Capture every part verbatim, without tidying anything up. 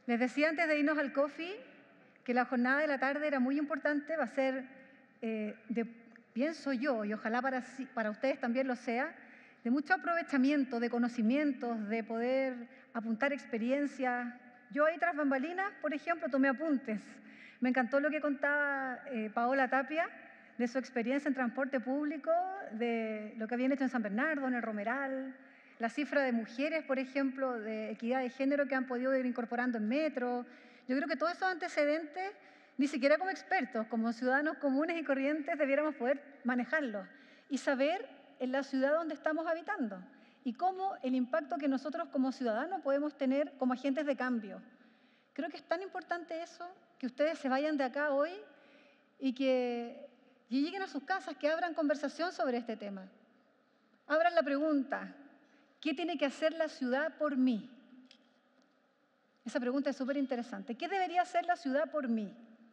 Les decía antes de irnos al coffee que la jornada de la tarde era muy importante, va a ser, eh, de, pienso yo, y ojalá para, para ustedes también lo sea, de mucho aprovechamiento de conocimientos, de poder apuntar experiencias. Yo ahí tras bambalinas, por ejemplo, tomé apuntes. Me encantó lo que contaba eh, Paola Tapia de su experiencia en transporte público, de lo que habían hecho en San Bernardo, en el Romeral, la cifra de mujeres, por ejemplo, de equidad de género que han podido ir incorporando en metro. Yo creo que todos esos antecedentes, ni siquiera como expertos, como ciudadanos comunes y corrientes, debiéramos poder manejarlos y saber en la ciudad donde estamos habitando y cómo el impacto que nosotros como ciudadanos podemos tener como agentes de cambio. Creo que es tan importante eso, que ustedes se vayan de acá hoy y que y lleguen a sus casas, que abran conversación sobre este tema. Abran la pregunta, ¿qué tiene que hacer la ciudad por mí? Esa pregunta es súper interesante. ¿Qué debería hacer la ciudad por mí?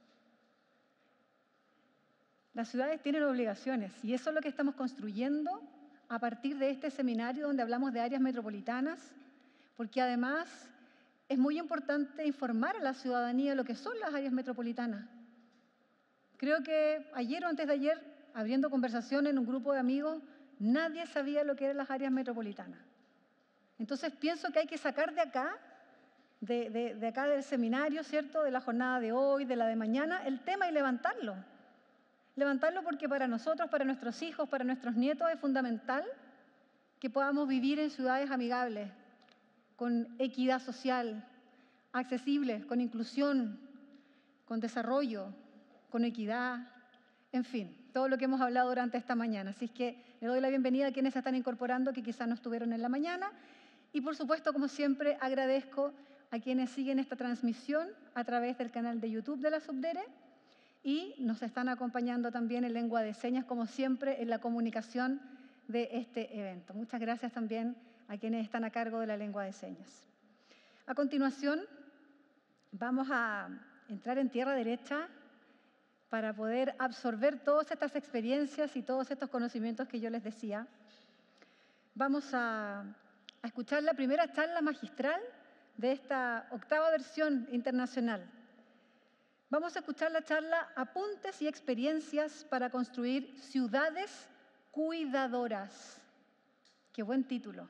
Las ciudades tienen obligaciones y eso es lo que estamos construyendo a partir de este seminario donde hablamos de áreas metropolitanas, porque además es muy importante informar a la ciudadanía de lo que son las áreas metropolitanas. Creo que ayer o antes de ayer, abriendo conversación en un grupo de amigos, nadie sabía lo que eran las áreas metropolitanas. Entonces pienso que hay que sacar de acá, de, de, de acá del seminario, ¿cierto?, de la jornada de hoy, de la de mañana, el tema y levantarlo. Levantarlo porque para nosotros, para nuestros hijos, para nuestros nietos es fundamental que podamos vivir en ciudades amigables, con equidad social, accesibles, con inclusión, con desarrollo, con equidad, en fin, todo lo que hemos hablado durante esta mañana. Así es que le doy la bienvenida a quienes se están incorporando, que quizás no estuvieron en la mañana, y por supuesto, como siempre, agradezco a quienes siguen esta transmisión a través del canal de YouTube de la Subdere y nos están acompañando también en lengua de señas, como siempre, en la comunicación de este evento. Muchas gracias también a quienes están a cargo de la lengua de señas. A continuación, vamos a entrar en tierra derecha para poder absorber todas estas experiencias y todos estos conocimientos que yo les decía. Vamos a, a escuchar la primera charla magistral de esta octava versión internacional. Vamos a escuchar la charla Apuntes y experiencias para construir ciudades cuidadoras. Qué buen título,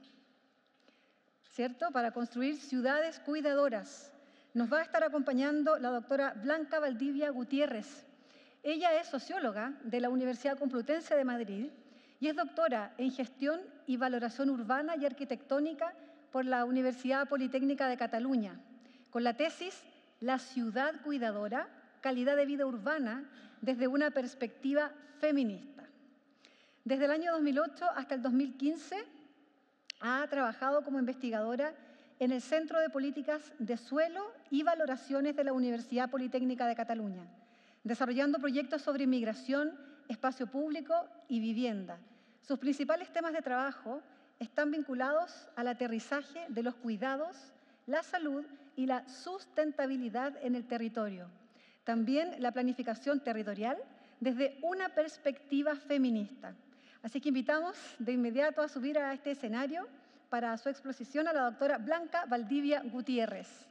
¿cierto? Para construir ciudades cuidadoras. Nos va a estar acompañando la doctora Blanca Valdivia Gutiérrez. Ella es socióloga de la Universidad Complutense de Madrid y es doctora en Gestión y Valoración Urbana y Arquitectónica por la Universidad Politécnica de Cataluña, con la tesis La ciudad cuidadora, calidad de vida urbana desde una perspectiva feminista. Desde el año dos mil ocho hasta el dos mil quince ha trabajado como investigadora en el Centro de Políticas de Suelo y Valoraciones de la Universidad Politécnica de Cataluña, desarrollando proyectos sobre inmigración, espacio público y vivienda. Sus principales temas de trabajo están vinculados al aterrizaje de los cuidados, la salud y la sustentabilidad en el territorio. También la planificación territorial desde una perspectiva feminista. Así que invitamos de inmediato a subir a este escenario para su exposición a la doctora Blanca Valdivia Gutiérrez.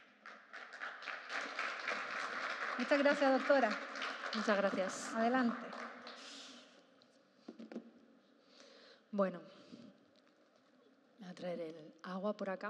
Muchas gracias, doctora. Muchas gracias. Adelante. Bueno, voy a traer el agua por acá.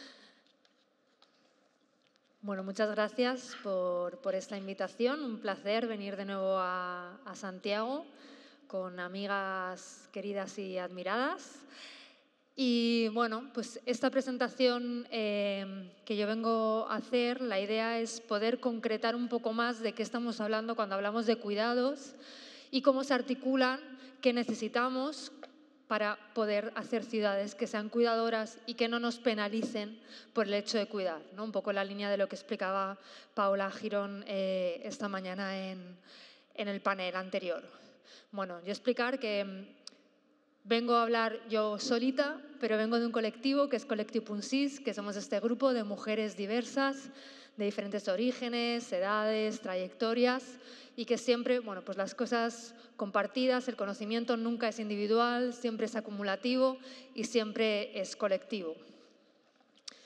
Bueno, muchas gracias por, por esta invitación. Un placer venir de nuevo a, a Santiago con amigas queridas y admiradas. Y bueno, pues esta presentación eh, que yo vengo a hacer, la idea es poder concretar un poco más de qué estamos hablando cuando hablamos de cuidados y cómo se articulan, qué necesitamos para poder hacer ciudades que sean cuidadoras y que no nos penalicen por el hecho de cuidar, ¿no? Un poco la línea de lo que explicaba Paola Girón eh, esta mañana en, en el panel anterior. Bueno, yo explicar que vengo a hablar yo solita, pero vengo de un colectivo que es Collectiu Punsís, que somos este grupo de mujeres diversas, de diferentes orígenes, edades, trayectorias, y que siempre, bueno, pues las cosas compartidas, el conocimiento nunca es individual, siempre es acumulativo y siempre es colectivo.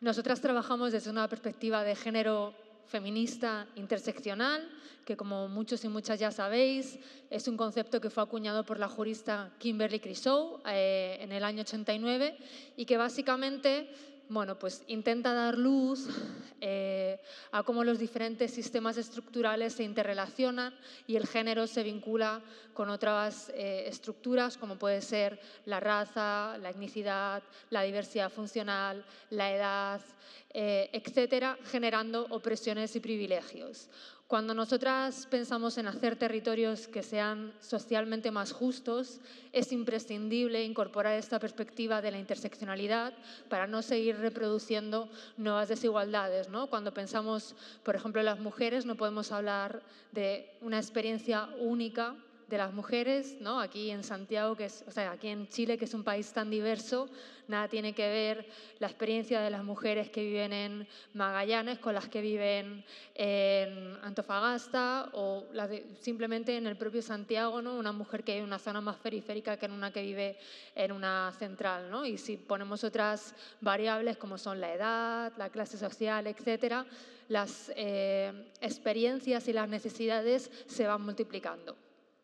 Nosotras trabajamos desde una perspectiva de género feminista interseccional, que como muchos y muchas ya sabéis, es un concepto que fue acuñado por la jurista Kimberly Crenshaw eh, en el año ochenta y nueve y que básicamente bueno, pues intenta dar luz eh, a cómo los diferentes sistemas estructurales se interrelacionan y el género se vincula con otras eh, estructuras como puede ser la raza, la etnicidad, la diversidad funcional, la edad, eh, etcétera, generando opresiones y privilegios. Cuando nosotras pensamos en hacer territorios que sean socialmente más justos, es imprescindible incorporar esta perspectiva de la interseccionalidad para no seguir reproduciendo nuevas desigualdades, ¿no? Cuando pensamos, por ejemplo, en las mujeres, no podemos hablar de una experiencia única de las mujeres, ¿no? Aquí en Santiago, que es, o sea, aquí en Chile, que es un país tan diverso, nada tiene que ver la experiencia de las mujeres que viven en Magallanes con las que viven en Antofagasta o las de, simplemente en el propio Santiago, ¿no? Una mujer que vive en una zona más periférica que en una que vive en una central, ¿no? Y si ponemos otras variables como son la edad, la clase social, etcétera, las eh, experiencias y las necesidades se van multiplicando.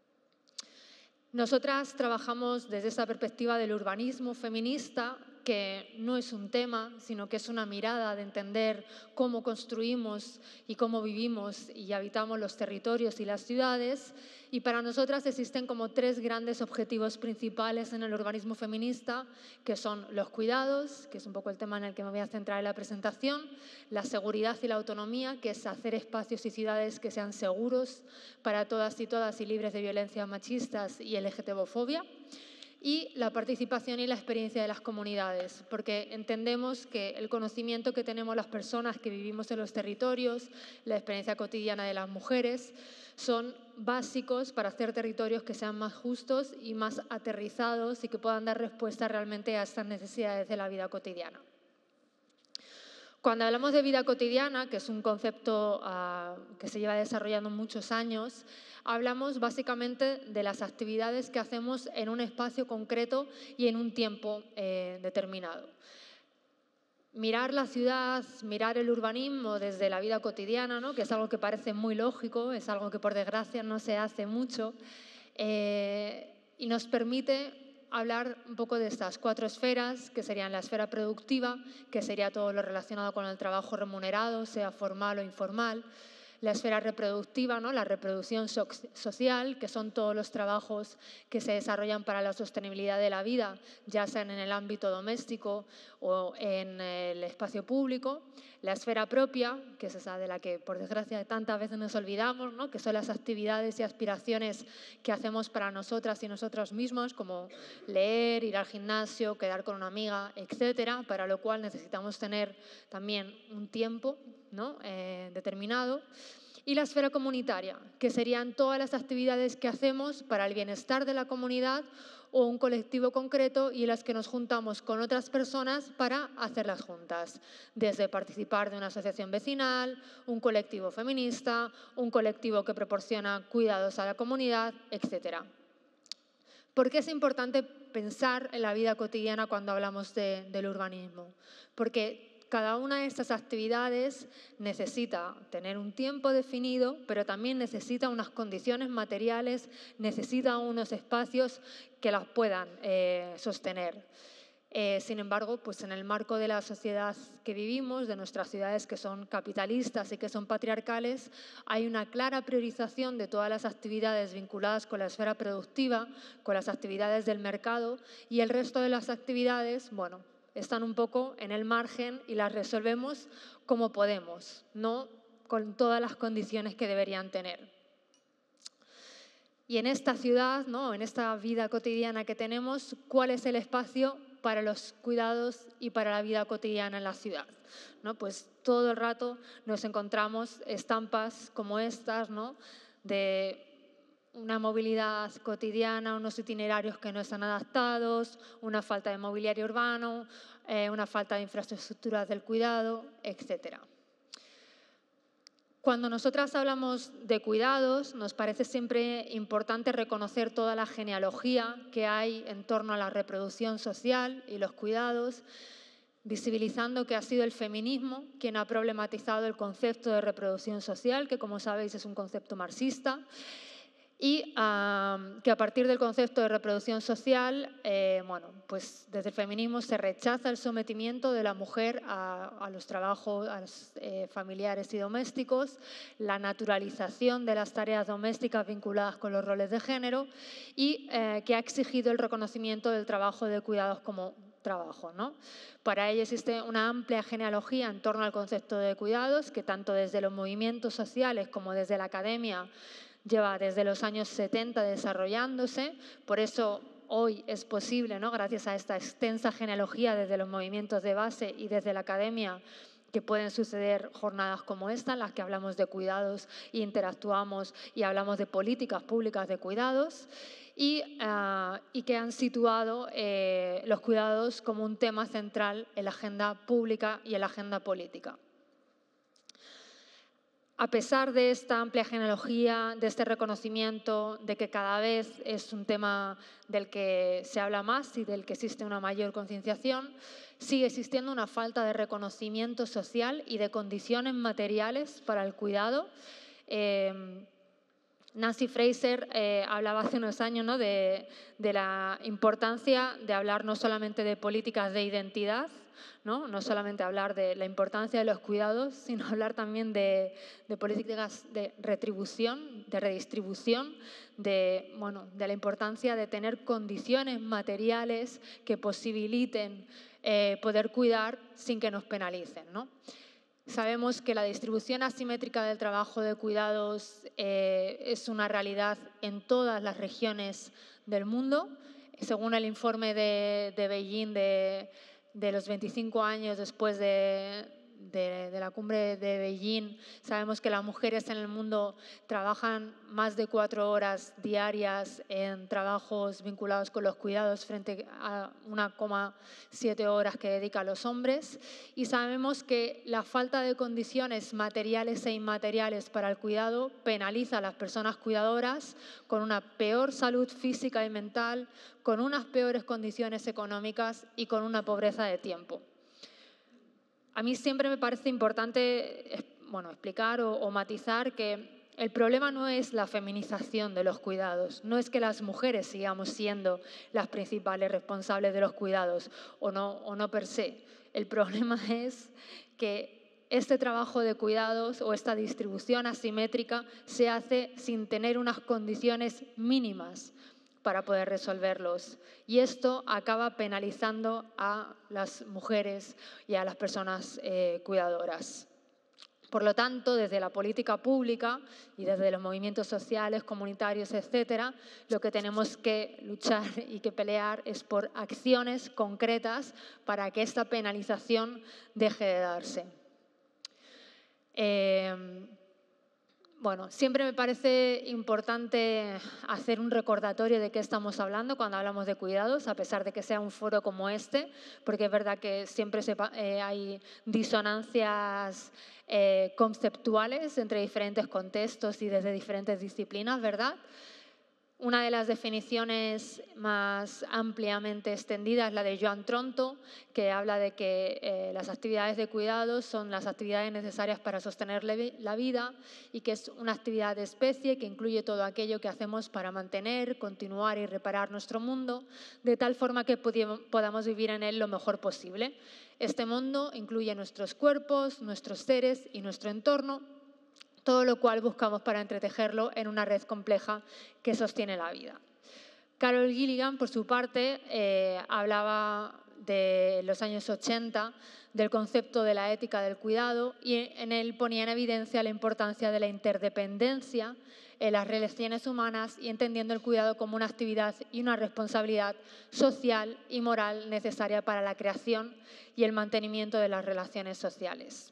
Nosotras trabajamos desde esa perspectiva del urbanismo feminista, que no es un tema, sino que es una mirada de entender cómo construimos y cómo vivimos y habitamos los territorios y las ciudades. Y para nosotras existen como tres grandes objetivos principales en el urbanismo feminista, que son los cuidados, que es un poco el tema en el que me voy a centrar en la presentación, la seguridad y la autonomía, que es hacer espacios y ciudades que sean seguros para todas y todas y libres de violencias machistas y L G T B fobia, y la participación y la experiencia de las comunidades, porque entendemos que el conocimiento que tenemos las personas que vivimos en los territorios, la experiencia cotidiana de las mujeres, son básicos para hacer territorios que sean más justos y más aterrizados y que puedan dar respuesta realmente a estas necesidades de la vida cotidiana. Cuando hablamos de vida cotidiana, que es un concepto uh, que se lleva desarrollando muchos años, hablamos básicamente de las actividades que hacemos en un espacio concreto y en un tiempo eh, determinado. Mirar la ciudad, mirar el urbanismo desde la vida cotidiana, ¿no? Que es algo que parece muy lógico, es algo que por desgracia no se hace mucho, eh, y nos permite hablar un poco de estas cuatro esferas, que serían la esfera productiva, que sería todo lo relacionado con el trabajo remunerado, sea formal o informal, la esfera reproductiva, ¿no? La reproducción so social, que son todos los trabajos que se desarrollan para la sostenibilidad de la vida, ya sean en el ámbito doméstico o en el espacio público, la esfera propia, que es esa de la que por desgracia tantas veces nos olvidamos, ¿no? Que son las actividades y aspiraciones que hacemos para nosotras y nosotros mismos, como leer, ir al gimnasio, quedar con una amiga, etcétera, para lo cual necesitamos tener también un tiempo, ¿no? eh, determinado. Y la esfera comunitaria, que serían todas las actividades que hacemos para el bienestar de la comunidad o un colectivo concreto y en las que nos juntamos con otras personas para hacerlas juntas, desde participar de una asociación vecinal, un colectivo feminista, un colectivo que proporciona cuidados a la comunidad, etcétera. ¿Por qué es importante pensar en la vida cotidiana cuando hablamos de, del urbanismo? Porque cada una de estas actividades necesita tener un tiempo definido, pero también necesita unas condiciones materiales, necesita unos espacios que las puedan eh, sostener. Eh, sin embargo, pues en el marco de la sociedad que vivimos, de nuestras ciudades que son capitalistas y que son patriarcales, hay una clara priorización de todas las actividades vinculadas con la esfera productiva, con las actividades del mercado, y el resto de las actividades, bueno, están un poco en el margen y las resolvemos como podemos, no con todas las condiciones que deberían tener. Y en esta ciudad, ¿no? En esta vida cotidiana que tenemos, ¿cuál es el espacio para los cuidados y para la vida cotidiana en la ciudad? ¿No? Pues todo el rato nos encontramos estampas como estas, ¿no? De una movilidad cotidiana, unos itinerarios que no están adaptados, una falta de mobiliario urbano, eh, una falta de infraestructuras del cuidado, etcétera. Cuando nosotras hablamos de cuidados, nos parece siempre importante reconocer toda la genealogía que hay en torno a la reproducción social y los cuidados. visibilizando que ha sido el feminismo quien ha problematizado el concepto de reproducción social, que como sabéis es un concepto marxista, y um, que a partir del concepto de reproducción social, eh, bueno, pues desde el feminismo se rechaza el sometimiento de la mujer a, a los trabajos a los, eh, familiares y domésticos, la naturalización de las tareas domésticas vinculadas con los roles de género y eh, que ha exigido el reconocimiento del trabajo de cuidados como trabajo, ¿no? Para ello existe una amplia genealogía en torno al concepto de cuidados que tanto desde los movimientos sociales como desde la academia lleva desde los años setenta desarrollándose. Por eso hoy es posible, ¿no?, gracias a esta extensa genealogía desde los movimientos de base y desde la academia, que pueden suceder jornadas como esta, en las que hablamos de cuidados e interactuamos y hablamos de políticas públicas de cuidados, y, uh, y que han situado eh, los cuidados como un tema central en la agenda pública y en la agenda política. A pesar de esta amplia genealogía, de este reconocimiento, de que cada vez es un tema del que se habla más y del que existe una mayor concienciación, sigue existiendo una falta de reconocimiento social y de condiciones materiales para el cuidado. Eh, Nancy Fraser eh, hablaba hace unos años, ¿no?, de, de la importancia de hablar no solamente de políticas de identidad, ¿no? No solamente hablar de la importancia de los cuidados, sino hablar también de, de políticas de retribución, de redistribución, de, bueno, de la importancia de tener condiciones materiales que posibiliten eh, poder cuidar sin que nos penalicen, ¿no? Sabemos que la distribución asimétrica del trabajo de cuidados eh, es una realidad en todas las regiones del mundo. Según el informe de, de Beijing de, de los veinticinco años después de, de, de la cumbre de Beijing, sabemos que las mujeres en el mundo trabajan más de cuatro horas diarias en trabajos vinculados con los cuidados frente a una coma siete horas que dedican los hombres, y sabemos que la falta de condiciones materiales e inmateriales para el cuidado penaliza a las personas cuidadoras con una peor salud física y mental, con unas peores condiciones económicas y con una pobreza de tiempo. A mí siempre me parece importante, bueno, explicar o, o matizar que el problema no es la feminización de los cuidados, no es que las mujeres sigamos siendo las principales responsables de los cuidados o no, o no per se. El problema es que este trabajo de cuidados o esta distribución asimétrica se hace sin tener unas condiciones mínimas para poder resolverlos. Y esto acaba penalizando a las mujeres y a las personas eh, cuidadoras. Por lo tanto, desde la política pública y desde los movimientos sociales, comunitarios, etcétera, lo que tenemos que luchar y que pelear es por acciones concretas para que esta penalización deje de darse. Eh, Bueno, siempre me parece importante hacer un recordatorio de qué estamos hablando cuando hablamos de cuidados, a pesar de que sea un foro como este, porque es verdad que siempre se, eh, hay disonancias eh, conceptuales entre diferentes contextos y desde diferentes disciplinas, ¿verdad? Una de las definiciones más ampliamente extendidas es la de Joan Tronto, que habla de que eh, las actividades de cuidados son las actividades necesarias para sostener la vida y que es una actividad de especie que incluye todo aquello que hacemos para mantener, continuar y reparar nuestro mundo, de tal forma que podamos vivir en él lo mejor posible. Este mundo incluye nuestros cuerpos, nuestros seres y nuestro entorno, todo lo cual buscamos para entretejerlo en una red compleja que sostiene la vida. Carol Gilligan, por su parte, eh, hablaba de los años ochenta del concepto de la ética del cuidado y en él ponía en evidencia la importancia de la interdependencia en las relaciones humanas y entendiendo el cuidado como una actividad y una responsabilidad social y moral necesaria para la creación y el mantenimiento de las relaciones sociales.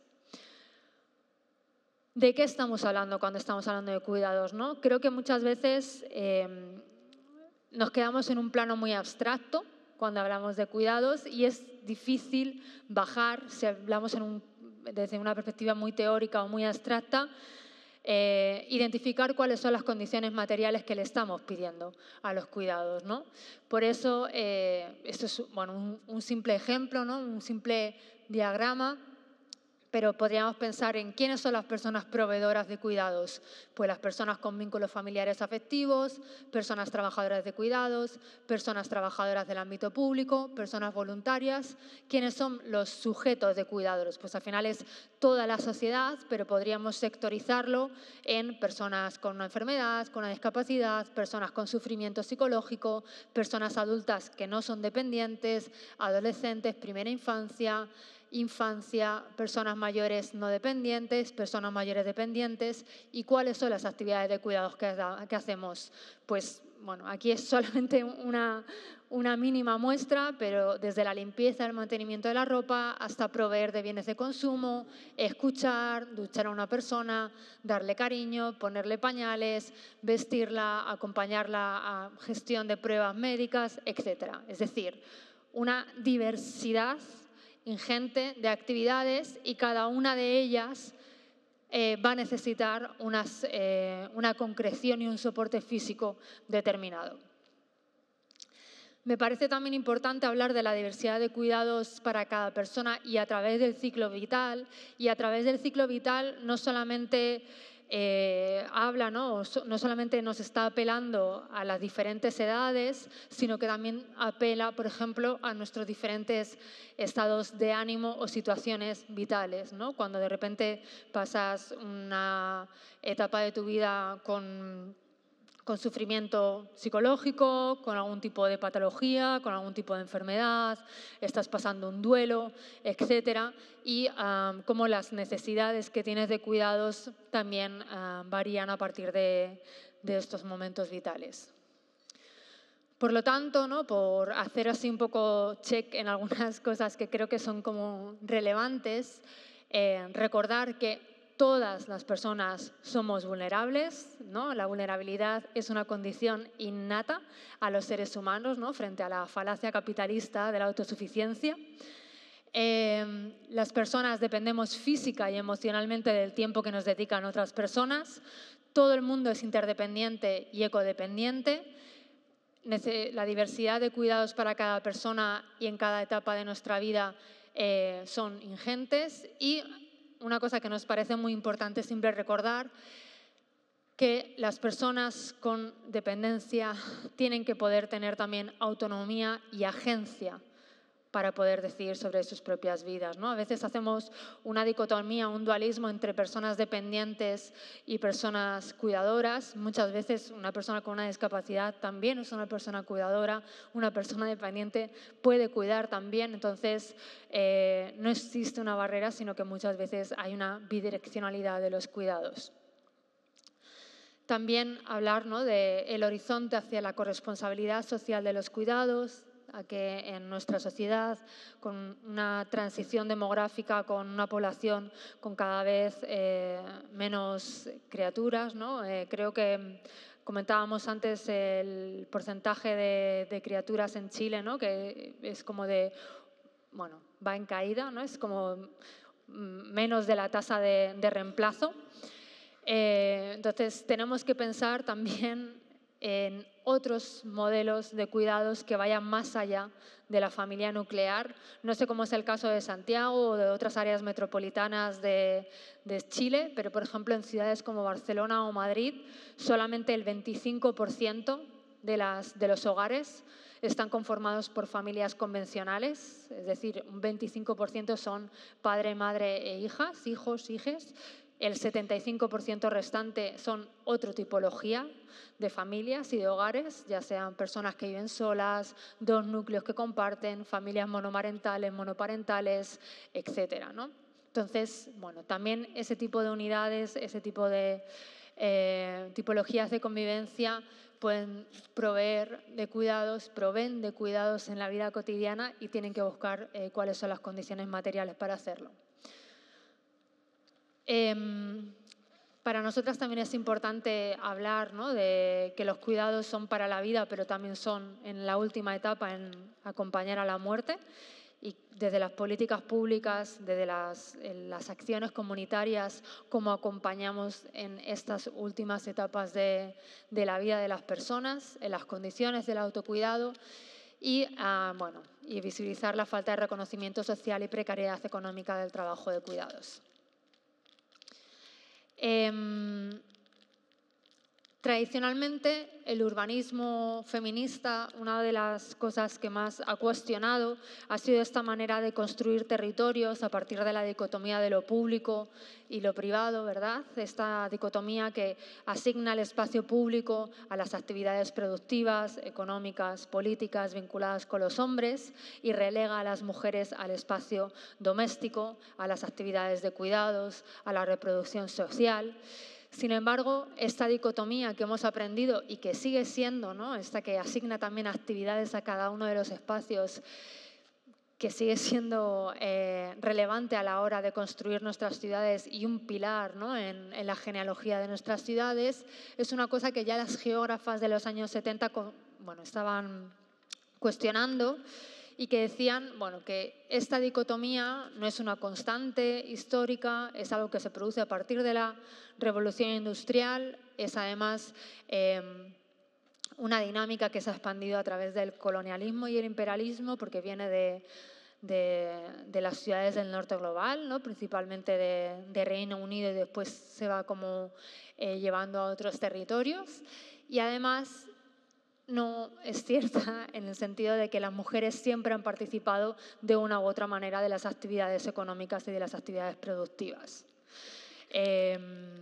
¿De qué estamos hablando cuando estamos hablando de cuidados, ¿no? Creo que muchas veces eh, nos quedamos en un plano muy abstracto cuando hablamos de cuidados y es difícil bajar, si hablamos en un, desde una perspectiva muy teórica o muy abstracta, eh, identificar cuáles son las condiciones materiales que le estamos pidiendo a los cuidados, ¿no? Por eso, eh, esto es bueno, un, un simple ejemplo, ¿no? Un simple diagrama, pero podríamos pensar en quiénes son las personas proveedoras de cuidados. Pues las personas con vínculos familiares afectivos, personas trabajadoras de cuidados, personas trabajadoras del ámbito público, personas voluntarias. ¿Quiénes son los sujetos de cuidados? Pues al final es toda la sociedad, pero podríamos sectorizarlo en personas con una enfermedad, con una discapacidad, personas con sufrimiento psicológico, personas adultas que no son dependientes, adolescentes, primera infancia, infancia, personas mayores no dependientes, personas mayores dependientes. ¿Y cuáles son las actividades de cuidados que, que hacemos? Pues bueno, aquí es solamente una, una mínima muestra, pero desde la limpieza, el mantenimiento de la ropa, hasta proveer de bienes de consumo, escuchar, duchar a una persona, darle cariño, ponerle pañales, vestirla, acompañarla a gestión de pruebas médicas, etcétera. Es decir, una diversidad ingente de actividades, y cada una de ellas eh, va a necesitar unas, eh, una concreción y un soporte físico determinado. Me parece también importante hablar de la diversidad de cuidados para cada persona y a través del ciclo vital. Y a través del ciclo vital no solamente eh, habla, ¿no? no solamente nos está apelando a las diferentes edades, sino que también apela, por ejemplo, a nuestros diferentes estados de ánimo o situaciones vitales, ¿no? Cuando de repente pasas una etapa de tu vida con con sufrimiento psicológico, con algún tipo de patología, con algún tipo de enfermedad, estás pasando un duelo, etcétera, y um, cómo las necesidades que tienes de cuidados también uh, varían a partir de, de estos momentos vitales. Por lo tanto, ¿no? Por hacer así un poco check en algunas cosas que creo que son como relevantes, eh, recordar que todas las personas somos vulnerables, ¿no? La vulnerabilidad es una condición innata a los seres humanos, ¿no? Frente a la falacia capitalista de la autosuficiencia. Eh, las personas dependemos física y emocionalmente del tiempo que nos dedican otras personas. Todo el mundo es interdependiente y ecodependiente. La diversidad de cuidados para cada persona y en cada etapa de nuestra vida eh, son ingentes. Y una cosa que nos parece muy importante siempre recordar, que las personas con dependencia tienen que poder tener también autonomía y agencia para poder decidir sobre sus propias vidas, ¿no? A veces hacemos una dicotomía, un dualismo entre personas dependientes y personas cuidadoras. Muchas veces una persona con una discapacidad también es una persona cuidadora, una persona dependiente puede cuidar también. Entonces, eh, no existe una barrera, sino que muchas veces hay una bidireccionalidad de los cuidados. También hablar, ¿no?, del horizonte hacia la corresponsabilidad social de los cuidados, a que en nuestra sociedad, con una transición demográfica, con una población con cada vez eh, menos criaturas, ¿no? Eh, creo que comentábamos antes el porcentaje de, de criaturas en Chile, ¿no?, que es como de, bueno, va en caída, ¿no? Es como menos de la tasa de, de reemplazo. Eh, entonces, tenemos que pensar también en otros modelos de cuidados que vayan más allá de la familia nuclear. No sé cómo es el caso de Santiago o de otras áreas metropolitanas de, de Chile, pero por ejemplo en ciudades como Barcelona o Madrid, solamente el veinticinco por ciento de, las, de los hogares están conformados por familias convencionales, es decir, un veinticinco por ciento son padre, madre e hijas, hijos, hijes. El setenta y cinco por ciento restante son otra tipología de familias y de hogares, ya sean personas que viven solas, dos núcleos que comparten, familias monomarentales, monoparentales, etcétera, ¿no? Entonces, bueno, también ese tipo de unidades, ese tipo de eh, tipologías de convivencia pueden proveer de cuidados, proveen de cuidados en la vida cotidiana y tienen que buscar eh, cuáles son las condiciones materiales para hacerlo. Eh, para nosotras también es importante hablar, ¿no?, de que los cuidados son para la vida, pero también son en la última etapa, en acompañar a la muerte. y desde las políticas públicas, desde las, las acciones comunitarias, cómo acompañamos en estas últimas etapas de, de la vida de las personas, en las condiciones del autocuidado y, uh, bueno, y visibilizar la falta de reconocimiento social y precariedad económica del trabajo de cuidados. Eh, Tradicionalmente, el urbanismo feminista, una de las cosas que más ha cuestionado ha sido esta manera de construir territorios a partir de la dicotomía de lo público y lo privado, ¿verdad? Esta dicotomía que asigna el espacio público a las actividades productivas, económicas, políticas vinculadas con los hombres y relega a las mujeres al espacio doméstico, a las actividades de cuidados, a la reproducción social. Sin embargo, esta dicotomía que hemos aprendido y que sigue siendo, ¿no?, esta que asigna también actividades a cada uno de los espacios, que sigue siendo eh, relevante a la hora de construir nuestras ciudades y un pilar, ¿no?, en, en la genealogía de nuestras ciudades, es una cosa que ya las geógrafas de los años setenta bueno, estaban cuestionando y que decían, bueno, que esta dicotomía no es una constante histórica, es algo que se produce a partir de la revolución industrial, es además eh, una dinámica que se ha expandido a través del colonialismo y el imperialismo, porque viene de, de, de las ciudades del norte global, ¿no?, principalmente de, de Reino Unido, y después se va como eh, llevando a otros territorios. Y además no es cierta en el sentido de que las mujeres siempre han participado de una u otra manera de las actividades económicas y de las actividades productivas. Eh,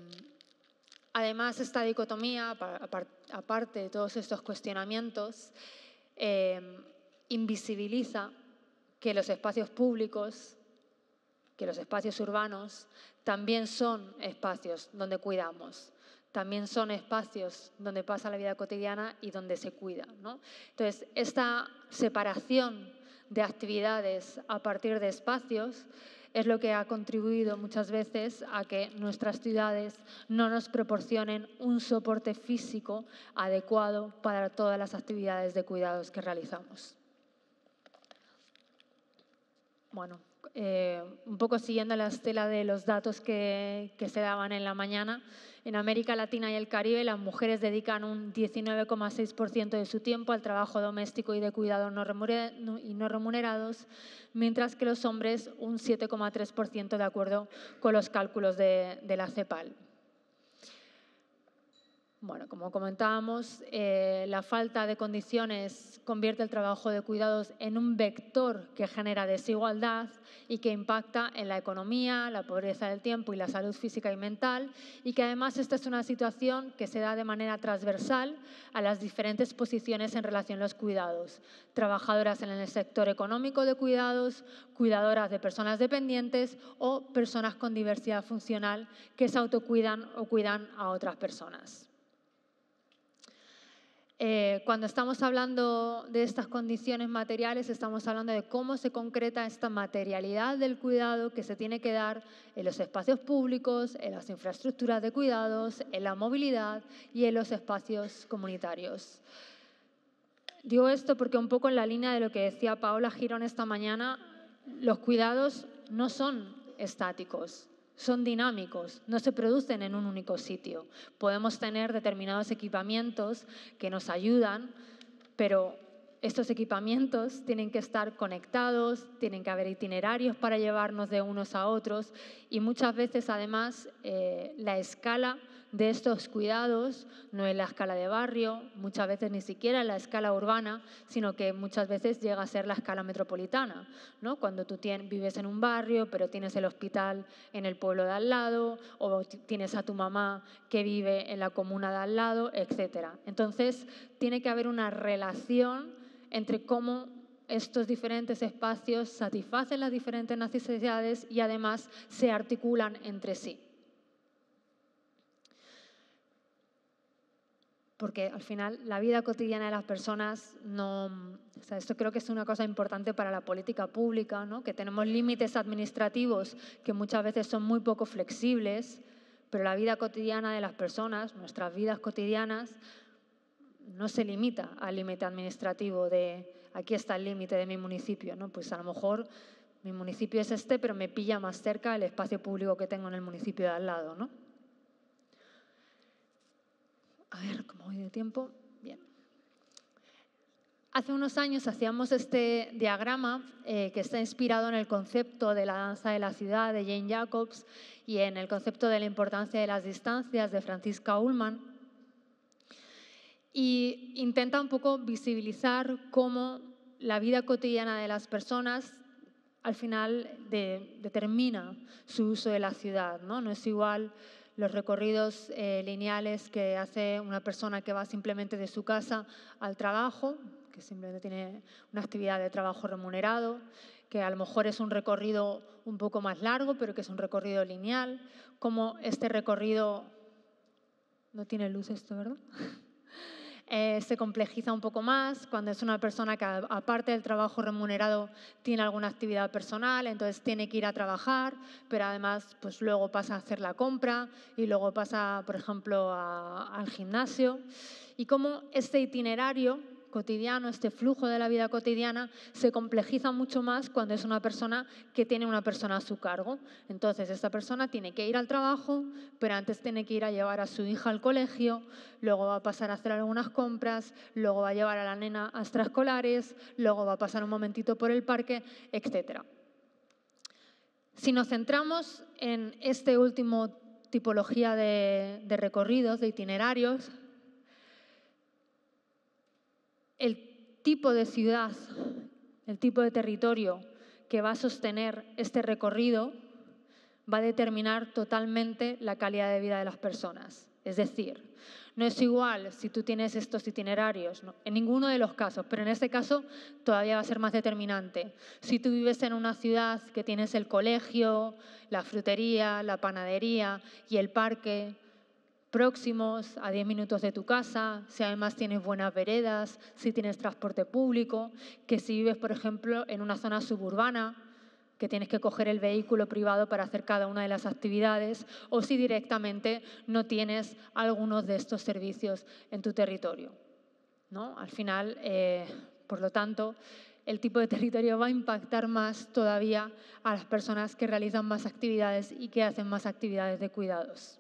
además, esta dicotomía, aparte de todos estos cuestionamientos, eh, invisibiliza que los espacios públicos, que los espacios urbanos, también son espacios donde cuidamos. También son espacios donde pasa la vida cotidiana y donde se cuida, ¿no? Entonces, esta separación de actividades a partir de espacios es lo que ha contribuido muchas veces a que nuestras ciudades no nos proporcionen un soporte físico adecuado para todas las actividades de cuidados que realizamos. Bueno, eh, un poco siguiendo la estela de los datos que, que se daban en la mañana, en América Latina y el Caribe las mujeres dedican un diecinueve coma seis por ciento de su tiempo al trabajo doméstico y de cuidados no y no remunerados, mientras que los hombres un siete coma tres por ciento de acuerdo con los cálculos de, de la CEPAL. Bueno, como comentábamos, eh, la falta de condiciones convierte el trabajo de cuidados en un vector que genera desigualdad y que impacta en la economía, la pobreza del tiempo y la salud física y mental, y que además esta es una situación que se da de manera transversal a las diferentes posiciones en relación a los cuidados. Trabajadoras en el sector económico de cuidados, cuidadoras de personas dependientes o personas con diversidad funcional que se autocuidan o cuidan a otras personas. Eh, cuando estamos hablando de estas condiciones materiales, estamos hablando de cómo se concreta esta materialidad del cuidado que se tiene que dar en los espacios públicos, en las infraestructuras de cuidados, en la movilidad y en los espacios comunitarios. Digo esto porque un poco en la línea de lo que decía Paola Girón esta mañana, los cuidados no son estáticos. Son dinámicos, no se producen en un único sitio. Podemos tener determinados equipamientos que nos ayudan, pero estos equipamientos tienen que estar conectados, tienen que haber itinerarios para llevarnos de unos a otros y muchas veces, además, eh, la escala de estos cuidados no es la escala de barrio, muchas veces ni siquiera en la escala urbana, sino que muchas veces llega a ser la escala metropolitana, ¿no? Cuando tú tienes, vives en un barrio, pero tienes el hospital en el pueblo de al lado, o tienes a tu mamá que vive en la comuna de al lado, etcétera. Entonces, tiene que haber una relación entre cómo estos diferentes espacios satisfacen las diferentes necesidades y además se articulan entre sí. Porque al final la vida cotidiana de las personas no... O sea, esto creo que es una cosa importante para la política pública, ¿no? Que tenemos límites administrativos que muchas veces son muy poco flexibles, pero la vida cotidiana de las personas, nuestras vidas cotidianas, no se limita al límite administrativo de aquí está el límite de mi municipio, ¿no? Pues a lo mejor mi municipio es este, pero me pilla más cerca el espacio público que tengo en el municipio de al lado, ¿no? A ver, ¿cómo voy de tiempo? Bien. Hace unos años hacíamos este diagrama eh, que está inspirado en el concepto de la danza de la ciudad de Jane Jacobs y en el concepto de la importancia de las distancias de Franziska Ullmann. Y intenta un poco visibilizar cómo la vida cotidiana de las personas al final de, determina su uso de la ciudad, ¿no? No es igual los recorridos eh, lineales que hace una persona que va simplemente de su casa al trabajo, que simplemente tiene una actividad de trabajo remunerado, que a lo mejor es un recorrido un poco más largo, pero que es un recorrido lineal, como este recorrido, no tiene luz esto, ¿verdad? Eh, se complejiza un poco más cuando es una persona que, aparte del trabajo remunerado, tiene alguna actividad personal, entonces tiene que ir a trabajar, pero además pues luego pasa a hacer la compra y luego pasa, por ejemplo, a, al gimnasio. Y cómo este itinerario cotidiano, este flujo de la vida cotidiana, se complejiza mucho más cuando es una persona que tiene una persona a su cargo. Entonces, esta persona tiene que ir al trabajo, pero antes tiene que ir a llevar a su hija al colegio, luego va a pasar a hacer algunas compras, luego va a llevar a la nena a extraescolares, luego va a pasar un momentito por el parque, etcétera. Si nos centramos en esta última tipología de, de recorridos, de itinerarios, el tipo de ciudad, el tipo de territorio que va a sostener este recorrido va a determinar totalmente la calidad de vida de las personas. Es decir, no es igual si tú tienes estos itinerarios, ¿no? En ninguno de los casos, pero en este caso todavía va a ser más determinante. Si tú vives en una ciudad que tienes el colegio, la frutería, la panadería y el parque próximos a diez minutos de tu casa, si además tienes buenas veredas, si tienes transporte público, que si vives, por ejemplo, en una zona suburbana, que tienes que coger el vehículo privado para hacer cada una de las actividades, o si directamente no tienes algunos de estos servicios en tu territorio, ¿no? Al final, eh, por lo tanto, el tipo de territorio va a impactar más todavía a las personas que realizan más actividades y que hacen más actividades de cuidados.